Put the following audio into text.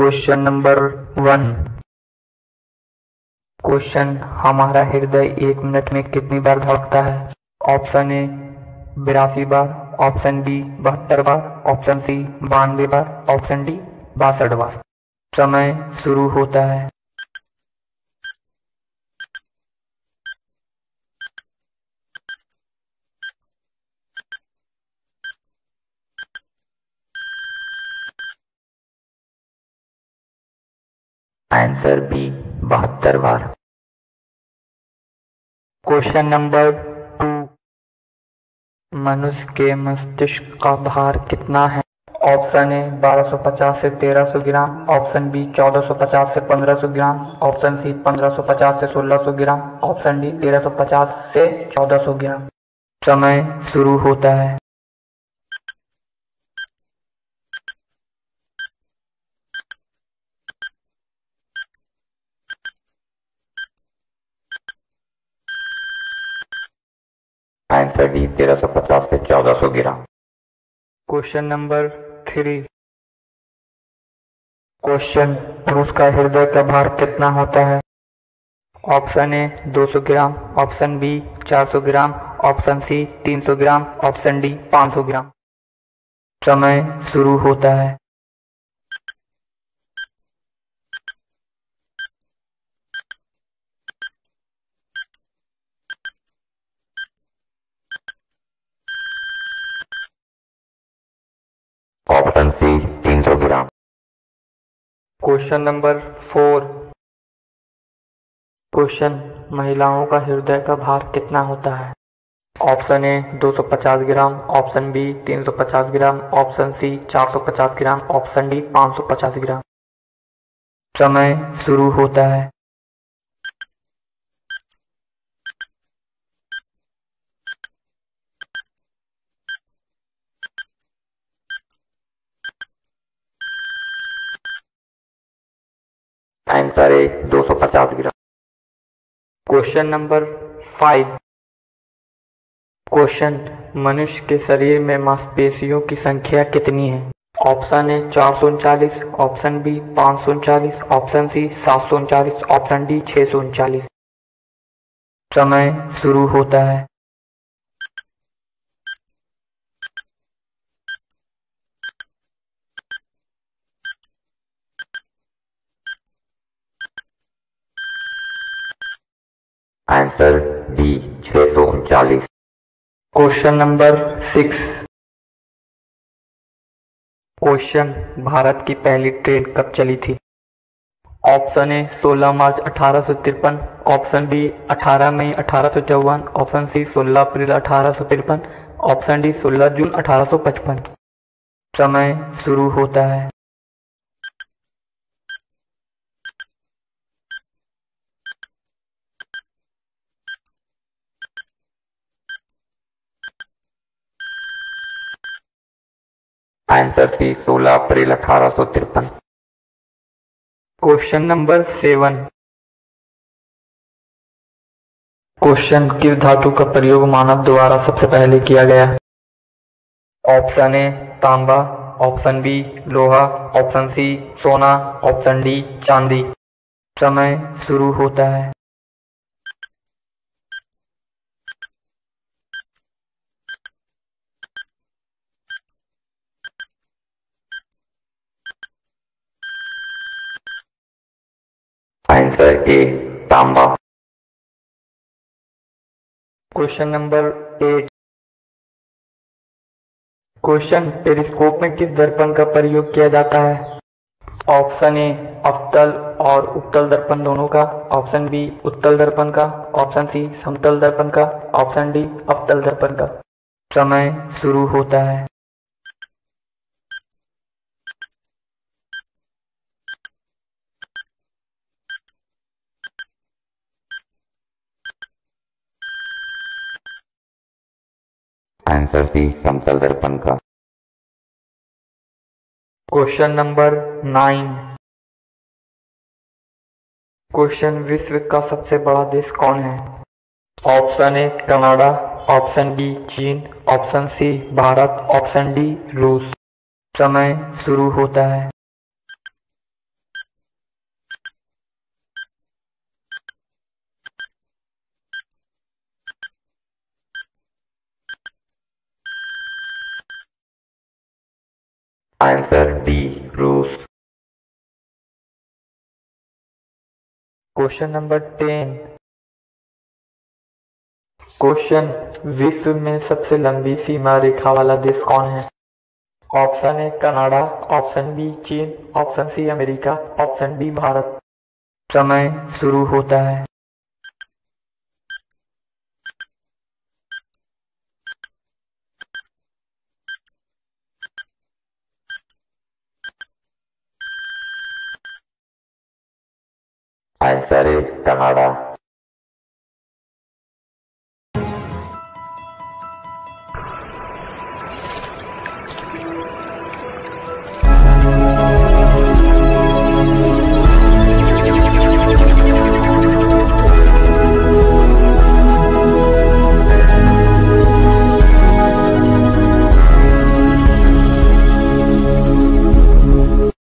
Question number 1। Question, हमारा हृदय 1 minute में कितनी बार धड़कता है? ऑप्शन ए 82 बार, ऑप्शन बी 72 बार, ऑप्शन सी 92 बार, ऑप्शन डी 62 बार। समय शुरू होता है। आंसर बी 72 बार। Question number 2। मनुष्य के मस्तिष्क का भार कितना है? ऑप्शन ए 1250 से 1300 ग्राम, ऑप्शन बी 1450 से 1500 ग्राम, ऑप्शन सी 1550 से 1600 ग्राम, ऑप्शन डी 1350 से 1400 ग्राम। समय शुरू होता है। आंसर डी 1350 से 1400 ग्राम। Question number 3। क्वेश्चन, पुरुष का हृदय का भार कितना होता है? Option A 200 gram, option B 400 gram, option C 300 gram, option D 500 gram. समय शुरू होता है। Option C 300 gram. Question number 4। Question, महिलाओं का हृदय का भार कितना होता है? Option A 250 gram, option B 350 gram, option C 450 gram, option D 550 gram. समय शुरू होता है। आंसर है 250 ग्राम। Question number 5। क्वेश्चन, मनुष्य के शरीर में मांसपेशियों की संख्या कितनी है? Option A 439, option B 539, option C 739, option D 639। समय शुरू होता है। Answer D 639। Question number 6। Question, Bharat की पहली ट्रेन कब चली थी? Option A 16 March 1853, option B 18 मई 1854, option C 16 April 1853, option D 16 June 1855। समय शुरू होता है। Answer C 16 April 1853। Question number 7। Question, किस धातु का प्रयोग मानव द्वारा सबसे पहले किया गया? ऑप्शन ए तांबा, ऑप्शन बी लोहा, ऑप्शन सी सोना, ऑप्शन डी चांदी। समय शुरू होता है। आंसर ए तांबा। Question number 8। क्वेश्चन, पेरिस्कोप में किस दर्पण का प्रयोग किया जाता है? ऑप्शन ए अवतल और उत्तल दर्पण दोनों का, ऑप्शन बी उत्तल दर्पण का, ऑप्शन सी समतल दर्पण का, ऑप्शन डी अवतल दर्पण का। समय शुरू होता है। आंसर सी समतल दर्पण का। Question number 9। क्वेश्चन, विश्व का सबसे बड़ा देश कौन है? Option A Canada, option B चीन, option C Bharat, option D रूस। समय शुरू होता है। आंसर डी रूस। Question number 10। क्वेश्चन, विश्व में सबसे लंबी सीमा रेखा वाला देश कौन है? Option A Canada, option B चीन, option C America, option D Bharat. समय शुरू होता है। Answer A Canada.